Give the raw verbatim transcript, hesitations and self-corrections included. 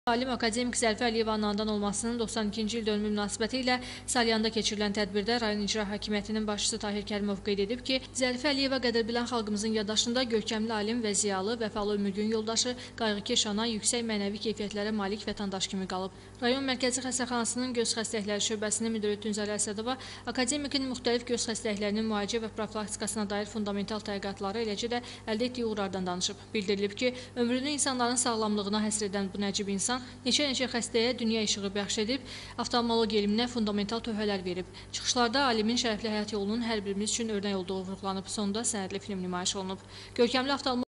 Alim akademik Zərfə Əliyevanın anadan olmasının doxsan ikinci il dönümü münasibəti ilə Salyanda keçirilən tədbirdə rayon icra hakimiyyətinin başçısı Tahir Kərimov qeyd edib ki, Zərfə Əliyeva qədər bilən xalqımızın yaddaşında görkəmli alim və ziyalı, vəfalı ömürgün yoldaşı, qayğıkeş ana, yüksək mənəvi keyfiyyətlərə malik vətəndaş kimi qalıb. Rayon Mərkəzi Xəstəxanasının göz xəstəlikləri şöbəsinin müdiri Tünzələ Əsədova akademikin müxtəlif göz xəstəliklərinin müalicə və profilaktikasına dair fundamental tədqiqatları, eləcə də əldə etdiyi uğurlardan danışıb. Bildirilib ki, ömrünü insanların sağlamlığına həsr edən bu nəcib insan neçə-neçə xəstəyə dünya işığı bəxş edib, oftalmologiya elminə fundamental töhfələr verib. Çıxışlarda alimin şərəfli həyat yolunun hər birimiz üçün örnək olduğu vurğulanıb. Sonda sənədli film nümayiş olunub. Görkəmli oftalmologiya